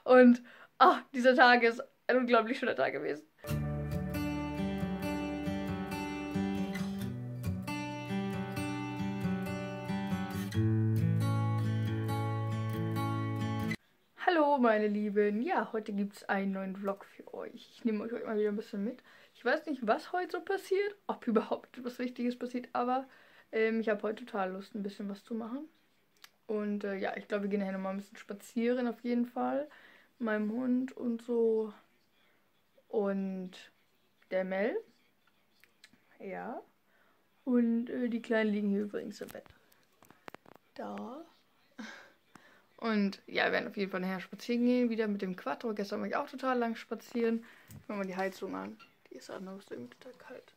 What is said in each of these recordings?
Und dieser Tag ist ein unglaublich schöner Tag gewesen. Hallo meine Lieben, ja, heute gibt es einen neuen Vlog für euch. Ich nehme euch heute mal wieder ein bisschen mit. Ich weiß nicht, was heute so passiert, ob überhaupt etwas Wichtiges passiert, aber ich habe heute total Lust, ein bisschen was zu machen. Und ja, ich glaube, wir gehen nachher nochmal ein bisschen spazieren auf jeden Fall. Mit meinem Hund und so. Und der Mel. Ja. Und die Kleinen liegen hier übrigens im Bett. Da. Und ja, wir werden auf jeden Fall nachher spazieren gehen, wieder mit dem Quattro. Gestern war ich auch total lang spazieren. Ich mache mal die Heizung an. Die ist anders, irgendwie total kalt.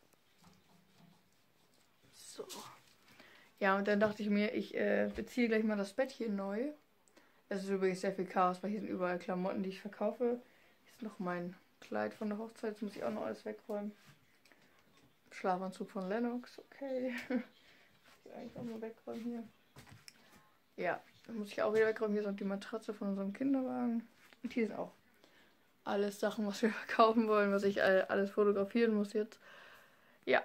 So. Ja, und dann dachte ich mir, ich beziehe gleich mal das Bett hier neu. Es ist übrigens sehr viel Chaos, weil hier sind überall Klamotten, die ich verkaufe. Hier ist noch mein Kleid von der Hochzeit, das muss ich auch noch alles wegräumen. Schlafanzug von Lennox, okay. Ich eigentlich auch mal wegräumen hier. Ja, dann muss ich auch wieder wegräumen. Hier ist auch die Matratze von unserem Kinderwagen. Und hier sind auch alles Sachen, was wir verkaufen wollen, was ich alles fotografieren muss jetzt. Ja,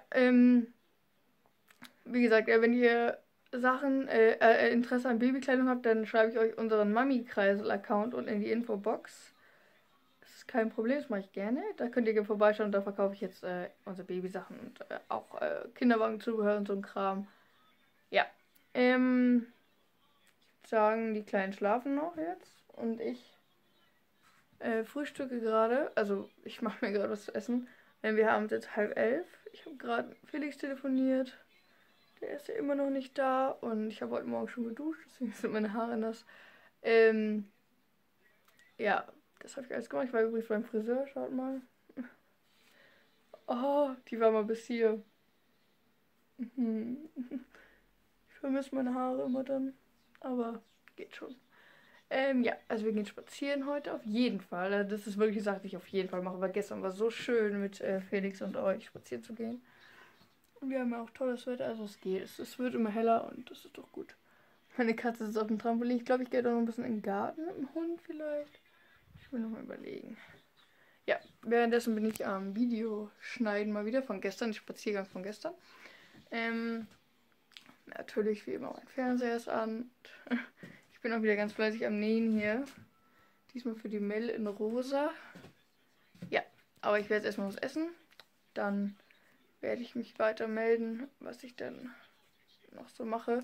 wie gesagt, wenn ihr Sachen, Interesse an Babykleidung habt, dann schreibe ich euch unseren Mami-Kreisel-Account unten in die Infobox. Das ist kein Problem, das mache ich gerne. Da könnt ihr gerne vorbeischauen, da verkaufe ich jetzt unsere Babysachen und auch Kinderwagenzubehör und so ein Kram. Ja, ich würde sagen, die Kleinen schlafen noch jetzt und ich frühstücke gerade. Also ich mache mir gerade was zu essen. Wir haben es jetzt 10:30. Ich habe gerade Felix telefoniert. Der ist ja immer noch nicht da und ich habe heute Morgen schon geduscht, deswegen sind meine Haare nass. Ja, das habe ich alles gemacht. Ich war übrigens beim Friseur, schaut mal. Oh, die war mal bis hier. Ich vermisse meine Haare immer dann, aber geht schon. Ja, also wir gehen spazieren heute auf jeden Fall. Also das ist wirklich eine Sache, die ich auf jeden Fall mache, weil gestern war so schön mit Felix und euch spazieren zu gehen. Und wir haben ja auch tolles Wetter, also es geht. Es wird immer heller und das ist doch gut. Meine Katze sitzt auf dem Trampolin. Ich glaube, ich gehe da noch ein bisschen in den Garten mit dem Hund vielleicht. Ich will noch mal überlegen. Ja, währenddessen bin ich am Video schneiden mal wieder von gestern, die Spaziergang von gestern. Natürlich wie immer mein Fernseher ist an. Ich bin auch wieder ganz fleißig am Nähen hier. Diesmal für die Mel in rosa. Ja, aber ich werde jetzt erstmal was essen. Dann werde ich mich weiter melden, was ich dann noch so mache.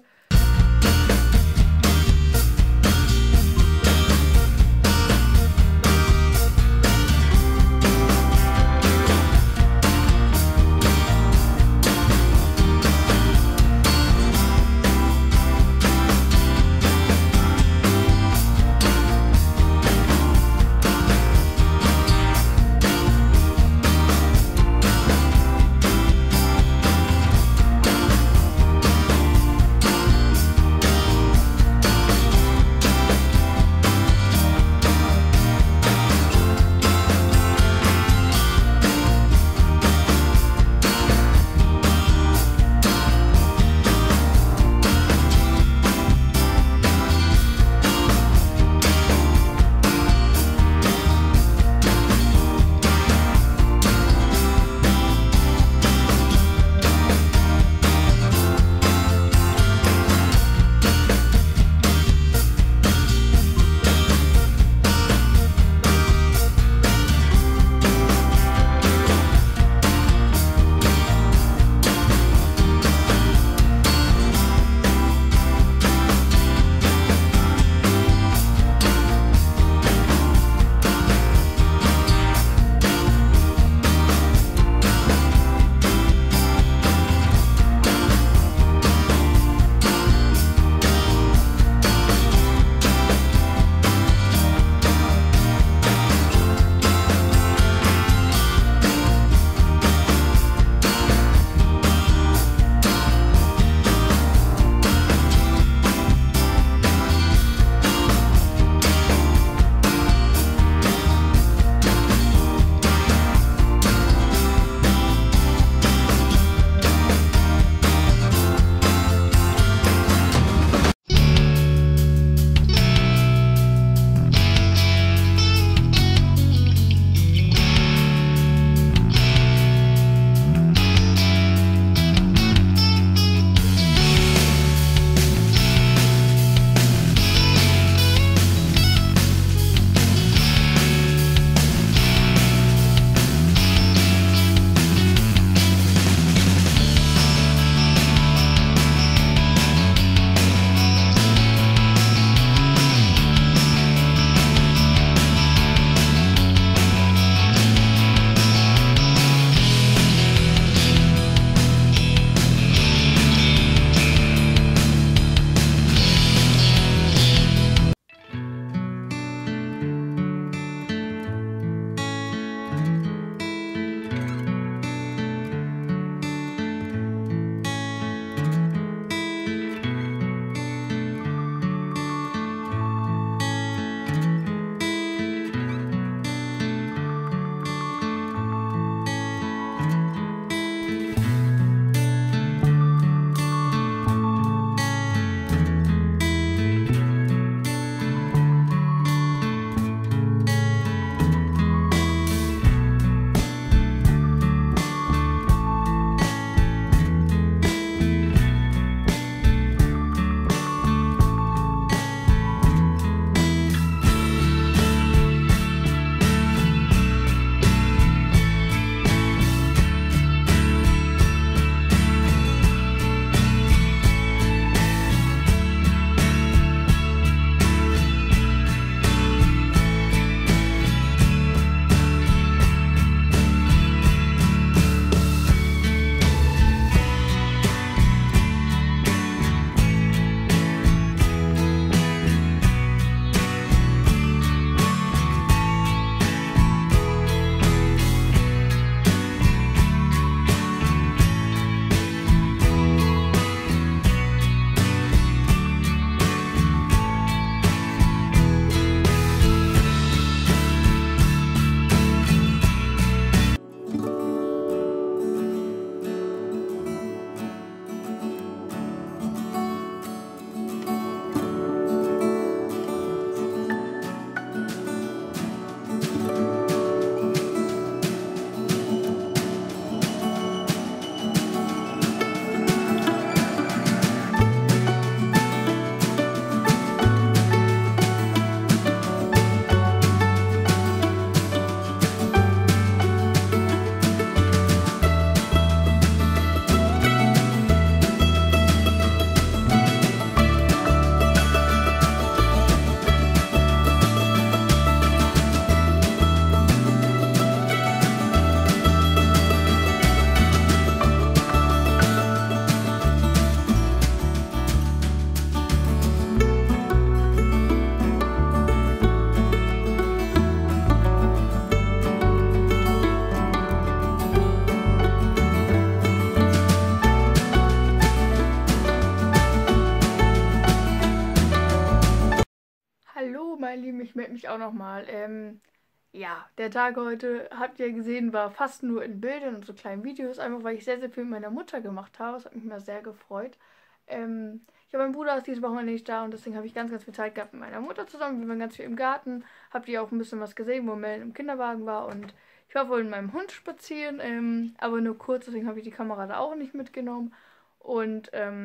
freut mich auch nochmal. Ja, der Tag heute, habt ihr gesehen, war fast nur in Bildern und so kleinen Videos, einfach weil ich sehr, sehr viel mit meiner Mutter gemacht habe. Das hat mich mal sehr gefreut. Ja, mein Bruder ist dieses Wochenende nicht da und deswegen habe ich ganz, ganz viel Zeit gehabt mit meiner Mutter zusammen. Wir waren ganz viel im Garten. Habt ihr auch ein bisschen was gesehen, wo Mel im Kinderwagen war und ich war wohl mit meinem Hund spazieren, aber nur kurz, deswegen habe ich die Kamera da auch nicht mitgenommen. Und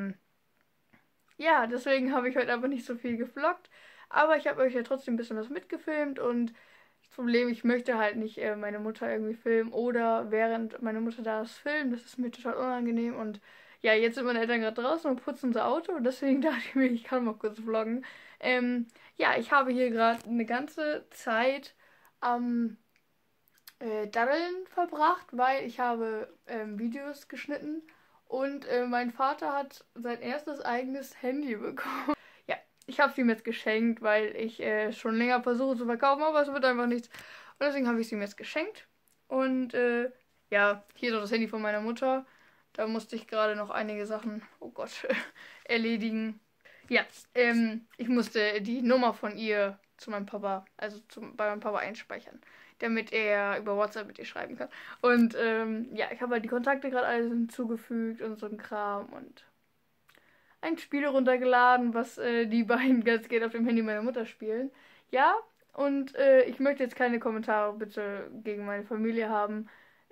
ja, deswegen habe ich heute aber nicht so viel gevloggt. Aber ich habe euch ja trotzdem ein bisschen was mitgefilmt und das Problem, ich möchte halt nicht meine Mutter irgendwie filmen oder während meine Mutter da ist filmen. Das ist mir total unangenehm und ja, jetzt sind meine Eltern gerade draußen und putzen unser Auto und deswegen dachte ich mir, ich kann mal kurz vloggen. Ja, ich habe hier gerade eine ganze Zeit am Daddeln verbracht, weil ich habe Videos geschnitten und mein Vater hat sein erstes eigenes Handy bekommen. Ja, ich habe es ihm jetzt geschenkt, weil ich schon länger versuche zu verkaufen, aber es wird einfach nichts. Und deswegen habe ich es ihm jetzt geschenkt. Und ja, hier ist auch das Handy von meiner Mutter. Da musste ich gerade noch einige Sachen, oh Gott, erledigen. Ja, ich musste die Nummer von ihr zu meinem Papa, also bei meinem Papa einspeichern, damit er über WhatsApp mit ihr schreiben kann. Und ja, ich habe halt die Kontakte gerade alles hinzugefügt und so ein Kram und ein Spiel runtergeladen, was die beiden ganz gerne auf dem Handy meiner Mutter spielen. Ja, und ich möchte jetzt keine Kommentare bitte gegen meine Familie haben.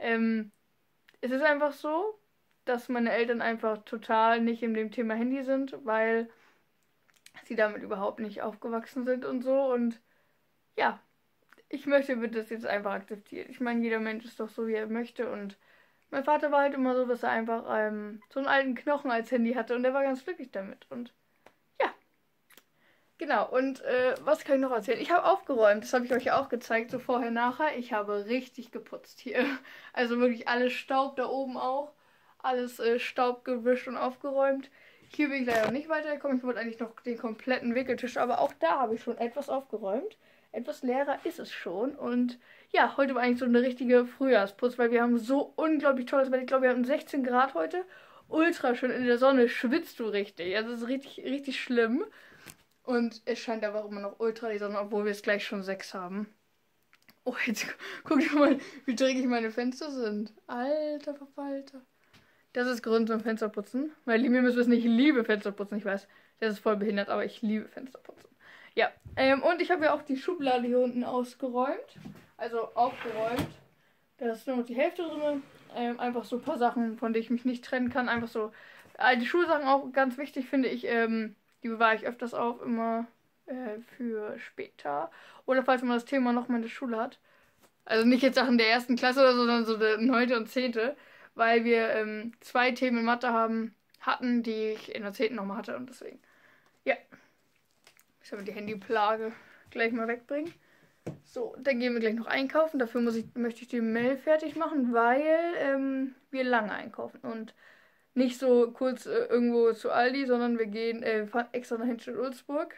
Es ist einfach so, dass meine Eltern einfach total nicht in dem Thema Handy sind, weil sie damit überhaupt nicht aufgewachsen sind und so. Und ja, ich möchte bitte das jetzt einfach akzeptieren. Ich meine, jeder Mensch ist doch so, wie er möchte. Und mein Vater war halt immer so, dass er einfach so einen alten Knochen als Handy hatte und er war ganz glücklich damit. Und ja, genau. Und was kann ich noch erzählen? Ich habe aufgeräumt. Das habe ich euch ja auch gezeigt, so vorher, nachher. Ich habe richtig geputzt hier. Also wirklich alles Staub da oben auch. Alles Staub gewischt und aufgeräumt. Hier bin ich leider noch nicht weitergekommen. Ich wollte eigentlich noch den kompletten Wickeltisch, aber auch da habe ich schon etwas aufgeräumt. Etwas leerer ist es schon. Und ja, heute war eigentlich so eine richtige Frühjahrsputz, weil wir haben so unglaublich tolles Wetter. Ich glaube, wir hatten 16 Grad heute. Ultra schön in der Sonne, schwitzt du richtig. Also es ist richtig, richtig schlimm. Und es scheint aber auch immer noch ultra die Sonne, obwohl wir es gleich schon 6 haben. Oh, jetzt guck dir mal, wie dreckig meine Fenster sind. Alter Verwalter. Das ist Grund zum Fensterputzen. Weil mir müssen es nicht, ich liebe Fensterputzen. Ich weiß, das ist voll behindert, aber ich liebe Fensterputzen. Ja, und ich habe ja auch die Schublade hier unten ausgeräumt. Also aufgeräumt. Da ist nur noch die Hälfte drin. Einfach so ein paar Sachen, von denen ich mich nicht trennen kann. Einfach so alte Schulsachen auch ganz wichtig, finde ich. Die bewahre ich öfters auf, immer für später. Oder falls man das Thema nochmal in der Schule hat. Also nicht jetzt Sachen der ersten Klasse oder so, sondern so der 9. und 10. Weil wir 2 Themen in Mathe hatten, die ich in der 10. nochmal hatte. Und deswegen, ja. Ich soll die Handyplage gleich mal wegbringen. So, dann gehen wir gleich noch einkaufen. Dafür möchte ich die Mail fertig machen, weil wir lange einkaufen. Und nicht so kurz irgendwo zu Aldi, sondern wir fahren extra nach Henstedt-Ulzburg.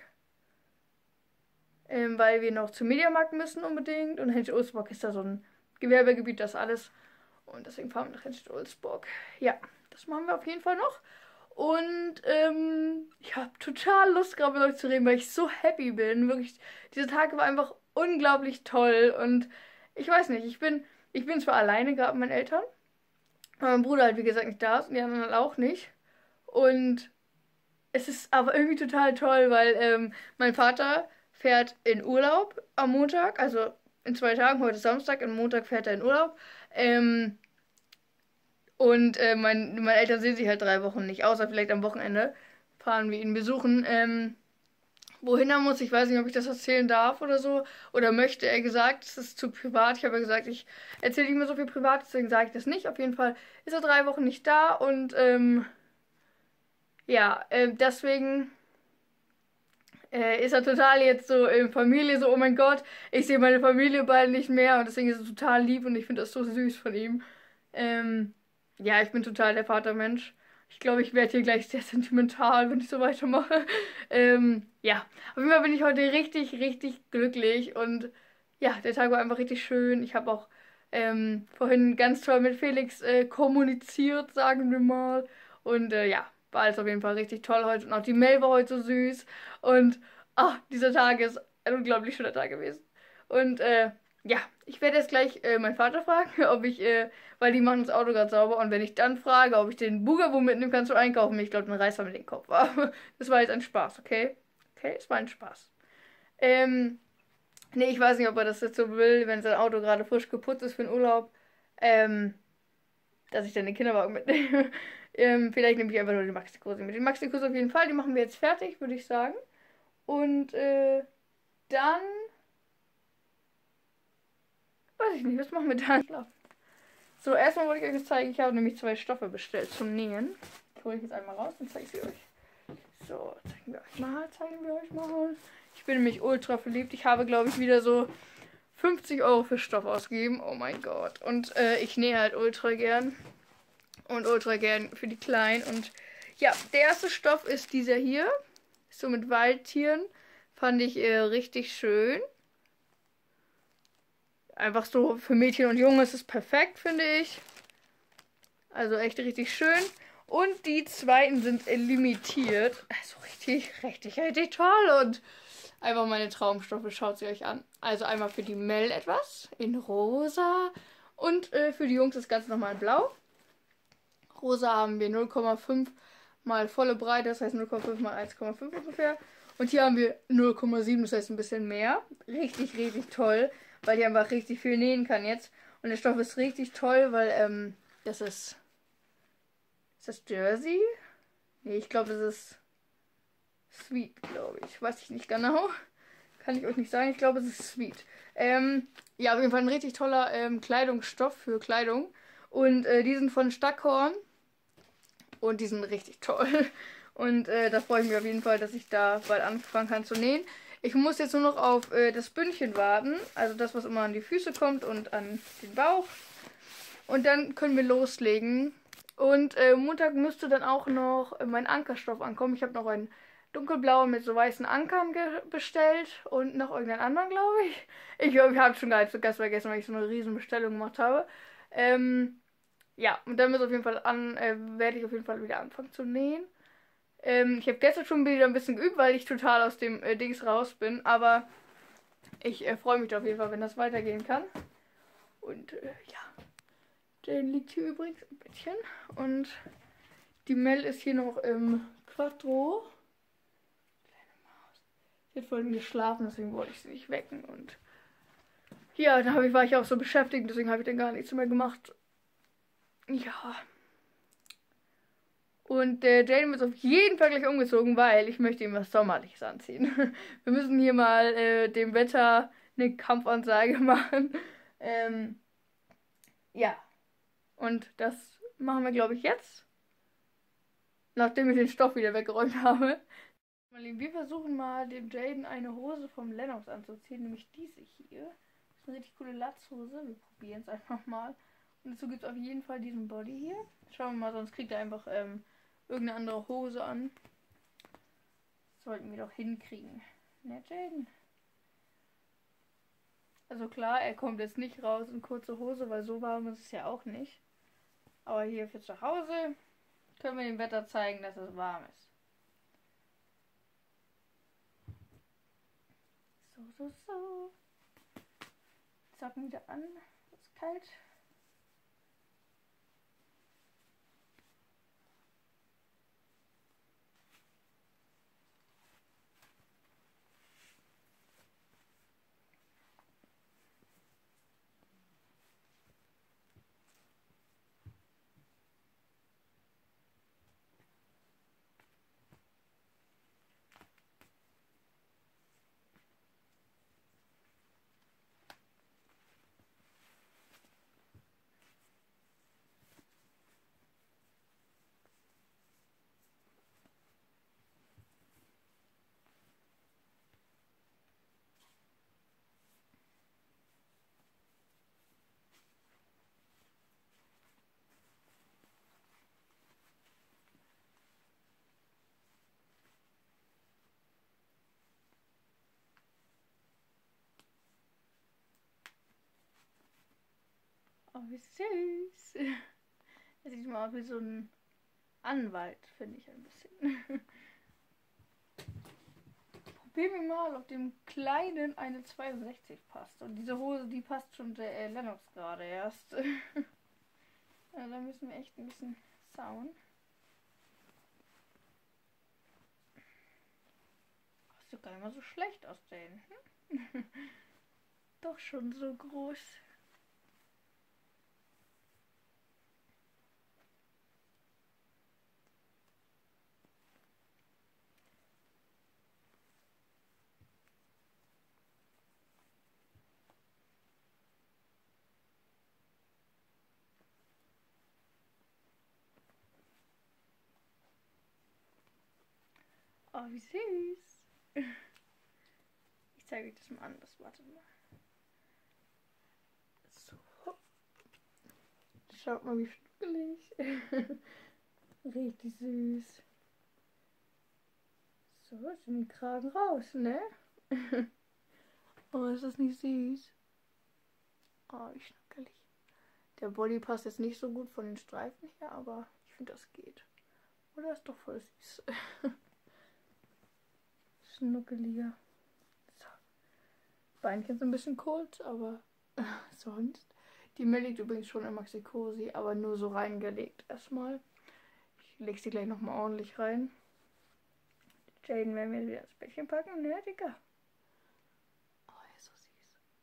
Weil wir noch zum Mediamarkt müssen unbedingt. Und Henstedt-Ulzburg ist da so ein Gewerbegebiet, das alles. Und deswegen fahren wir nach Henstedt-Ulzburg. Ja, das machen wir auf jeden Fall noch. Und ich habe total Lust, gerade mit euch zu reden, weil ich so happy bin. Wirklich, dieser Tag war einfach unglaublich toll. Und ich weiß nicht, ich bin zwar alleine gerade mit meinen Eltern, weil mein Bruder halt wie gesagt nicht da ist und die anderen halt auch nicht. Und es ist aber irgendwie total toll, weil mein Vater fährt in Urlaub am Montag, also in 2 Tagen, heute ist Samstag, am Montag fährt er in Urlaub. Und meine Eltern sehen sich halt 3 Wochen nicht, außer vielleicht am Wochenende fahren wir ihn besuchen. Wohin er muss, ich weiß nicht, ob ich das erzählen darf oder so. Oder möchte, er gesagt, es ist zu privat. Ich habe ja gesagt, ich erzähle nicht mehr so viel privat, deswegen sage ich das nicht. Auf jeden Fall ist er 3 Wochen nicht da und ja, deswegen ist er total jetzt so in Familie, so, oh mein Gott, ich sehe meine Familie bald nicht mehr und deswegen ist es total lieb und ich finde das so süß von ihm. Ja, ich bin total der Vatermensch. Ich glaube, ich werde hier gleich sehr sentimental, wenn ich so weitermache. Ja, auf jeden Fall bin ich heute richtig, richtig glücklich und ja, der Tag war einfach richtig schön. Ich habe auch vorhin ganz toll mit Felix kommuniziert, sagen wir mal. Und ja, war alles auf jeden Fall richtig toll heute und auch die Mail war heute so süß. Und ach, dieser Tag ist ein unglaublich schöner Tag gewesen. Und ja, ich werde jetzt gleich meinen Vater fragen, ob ich, weil die machen das Auto gerade sauber. Und wenn ich dann frage, ob ich den Bugabo mitnehmen kann zum Einkaufen, ich glaube, dann reißt er mir den Kopf ab. Das war jetzt ein Spaß, okay? Okay, es war ein Spaß. Nee, ich weiß nicht, ob er das jetzt so will, wenn sein Auto gerade frisch geputzt ist für den Urlaub. Dass ich dann den Kinderwagen mitnehme. Vielleicht nehme ich einfach nur den Maxi-Kurs mit. Den Maxi-Kurs auf jeden Fall, die machen wir jetzt fertig, würde ich sagen. Und dann. Weiß ich nicht, was machen wir dann? So, erstmal wollte ich euch jetzt zeigen, ich habe nämlich 2 Stoffe bestellt zum Nähen. Die hole ich jetzt einmal raus und zeige sie euch. So, zeigen wir euch mal. Ich bin nämlich ultra verliebt. Ich habe, glaube ich, wieder so 50 Euro für Stoff ausgegeben. Oh mein Gott. Und ich nähe halt ultra gern. Und ultra gern für die Kleinen. Und ja, der erste Stoff ist dieser hier. So mit Waldtieren. Fand ich richtig schön. Einfach so für Mädchen und Junge ist es perfekt, finde ich. Also echt richtig schön. Und die zweiten sind limitiert. Also richtig toll. Und einfach meine Traumstoffe, schaut sie euch an. Also einmal für die Mel etwas in rosa. Und für die Jungs das Ganze nochmal in blau. Rosa haben wir 0,5 mal volle Breite, das heißt 0,5 mal 1,5 ungefähr. Und hier haben wir 0,7, das heißt ein bisschen mehr. Richtig toll, weil ich einfach richtig viel nähen kann jetzt. Und der Stoff ist richtig toll, weil das ist... Ist das Jersey? Nee, ich glaube, das ist Sweet, glaube ich. Weiß ich nicht genau. Kann ich euch nicht sagen. Ich glaube, es ist Sweet. Ja, auf jeden Fall ein richtig toller Kleidungsstoff für Kleidung. Und die sind von Stackhorn. Und die sind richtig toll. Und da freue ich mich auf jeden Fall, dass ich da bald anfangen kann zu nähen. Ich muss jetzt nur noch auf das Bündchen warten. Also das, was immer an die Füße kommt und an den Bauch. Und dann können wir loslegen. Und Montag müsste dann auch noch mein Ankerstoff ankommen. Ich habe noch einen dunkelblauen mit so weißen Ankern bestellt. Und noch irgendeinen anderen, glaube ich. Ich habe schon gar nicht so ganz vergessen, weil ich so eine riesen Bestellung gemacht habe. Ja, und dann auf jeden Fall werde ich auf jeden Fall wieder anfangen zu nähen. Ich habe gestern schon wieder ein bisschen geübt, weil ich total aus dem Dings raus bin. Aber ich freue mich auf jeden Fall, wenn das weitergehen kann. Und ja. Der liegt hier übrigens im Bettchen. Und die Mel ist hier noch im Quattro. Kleine Maus. Sie hat vorhin geschlafen, deswegen wollte ich sie nicht wecken. Und ja, dann war ich auch so beschäftigt, deswegen habe ich dann gar nichts mehr gemacht. Ja. Und der Jaden ist auf jeden Fall gleich umgezogen, weil ich möchte ihm was Sommerliches anziehen. Wir müssen hier mal dem Wetter eine Kampfansage machen. Ja. Und das machen wir, glaube ich, jetzt. Nachdem ich den Stoff wieder weggeräumt habe. Wir versuchen mal dem Jaden eine Hose vom Lennox anzuziehen, nämlich diese hier. Das ist eine richtig coole Latzhose. Wir probieren es einfach mal. Und dazu gibt es auf jeden Fall diesen Body hier. Schauen wir mal, sonst kriegt er einfach irgendeine andere Hose an. Das sollten wir doch hinkriegen. Ne, Jaden? Also klar, er kommt jetzt nicht raus in kurze Hose, weil so warm ist es ja auch nicht. Aber hier für zu Hause können wir dem Wetter zeigen, dass es warm ist. So. Zacken wieder an. Es ist kalt. Oh, wie süß. Er sieht mal aus wie so ein Anwalt, finde ich ein bisschen. probieren wir mal, ob dem Kleinen eine 62 passt. Und diese Hose, die passt schon der Lennox gerade erst. Ja, da müssen wir echt ein bisschen sauen. Sieht doch gar nicht mal so schlecht aus, den. Doch schon so groß. Oh, wie süß. Ich zeige euch das mal anders. Warte mal. So. Schaut mal, wie schnuckelig. Richtig süß. So, jetzt sind die Kragen raus, ne? Oh, ist das nicht süß? Oh, wie schnuckelig. Der Body passt jetzt nicht so gut von den Streifen her, aber ich finde, das geht. Oder ist doch voll süß. Schnuckeliger. So. Beinchen sind ein bisschen kurz, aber sonst. Die Mel liegt übrigens schon im Maxi Cosi, aber nur so reingelegt erstmal. Ich lege sie gleich nochmal ordentlich rein. Jaden werden wir wieder ins Bettchen packen, ne, Digga? Oh, er ist so süß.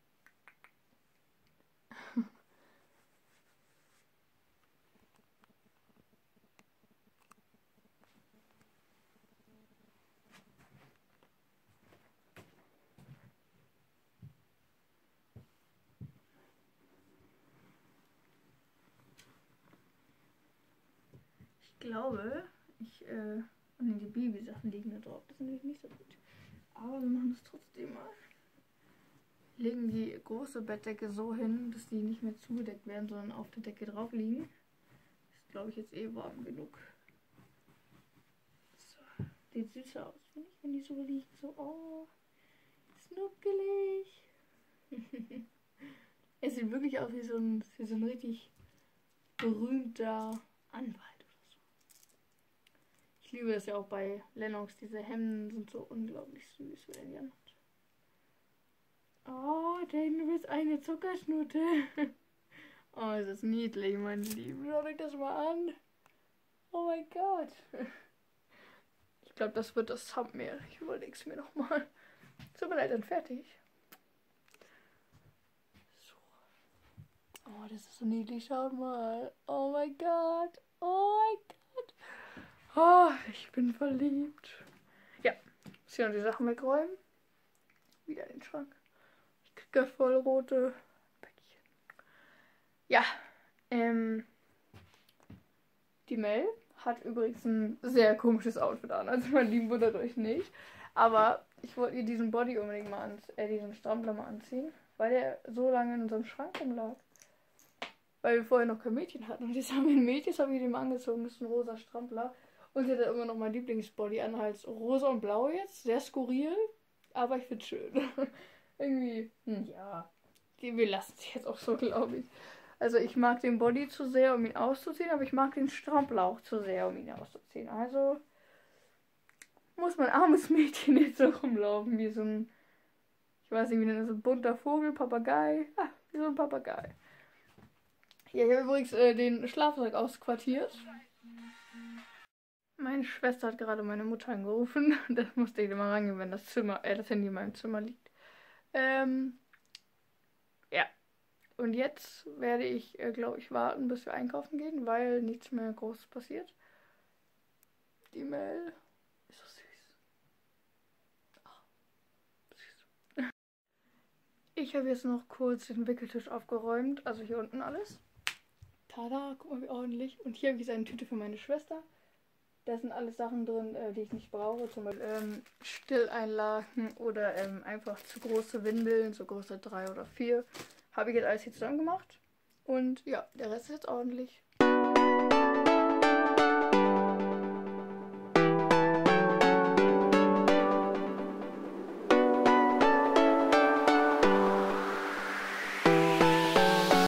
Ich glaube, die Babysachen liegen da drauf. Das ist nämlich nicht so gut. Aber wir machen es trotzdem mal. Legen die große Bettdecke so hin, dass die nicht mehr zugedeckt werden, sondern auf der Decke drauf liegen. Ist, glaube ich, jetzt eh warm genug. So. Sieht süß aus, finde ich, wenn die so liegen. So, oh, schnuckelig. Es sieht wirklich aus wie so ein richtig berühmter Anwalt. Ich liebe das ja auch bei Lennox. Diese Hemden sind so unglaublich süß, wenn er die anhat. Oh, Jaden, du bist eine Zuckerschnute. Oh, ist das niedlich, meine Lieben. Schaut euch das mal an. Oh mein Gott. Ich glaube, das wird das Thumbnail. Ich überlege es mir nochmal. Tut mir leid, dann fertig. So. Oh, das ist so niedlich. Schaut mal. Oh mein Gott. Oh mein Gott. Oh, ich bin verliebt. Ja, muss hier noch die Sachen wegräumen. Wieder in den Schrank. Ich kriege voll rote Päckchen. Ja, die Mel hat übrigens ein sehr komisches Outfit an. Also mein Lieben, wundert euch nicht. Aber ich wollte ihr diesen Body unbedingt mal diesen Strampler mal anziehen, weil der so lange in unserem Schrank rumlag. Weil wir vorher noch kein Mädchen hatten. Und jetzt haben wir ein Mädchen, das habe ich dem angezogen. Das ist ein rosa Strampler. Und sie hat immer noch mein Lieblingsbody an, halt rosa und blau jetzt. Sehr skurril, aber ich finde es schön. Irgendwie, ja. Wir lassen es jetzt auch so, glaube ich. Also ich mag den Body zu sehr, um ihn auszuziehen, aber ich mag den Strampler auch zu sehr, um ihn auszuziehen. Also muss mein armes Mädchen jetzt so rumlaufen, wie so ein, ich weiß nicht, wie nennt das, so ein bunter Vogel, Papagei. Ah, wie so ein Papagei. Ja, ich habe übrigens den Schlafsack ausquartiert. Meine Schwester hat gerade meine Mutter angerufen. Das musste ich immer rangehen, wenn das Handy in meinem Zimmer liegt. Ja. Und jetzt werde ich, glaube ich, warten, bis wir einkaufen gehen, weil nichts mehr Großes passiert. Die Mel ist so süß. Oh, süß. Ich habe jetzt noch kurz den Wickeltisch aufgeräumt, also hier unten alles. Tada, guck mal wie ordentlich. Und hier habe ich jetzt eine Tüte für meine Schwester. Da sind alles Sachen drin, die ich nicht brauche. Zum Beispiel Stilleinlagen oder einfach zu große Windeln, so Größe 3 oder 4. Habe ich jetzt alles hier zusammen gemacht. Und ja, der Rest ist jetzt ordentlich.